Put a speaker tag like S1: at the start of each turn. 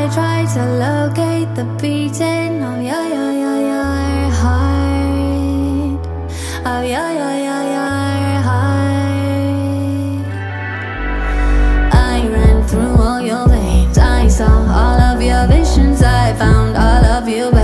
S1: try to locate the beating of your heart, of your heart. I ran through all your veins, I saw all of your visions, I found all of you.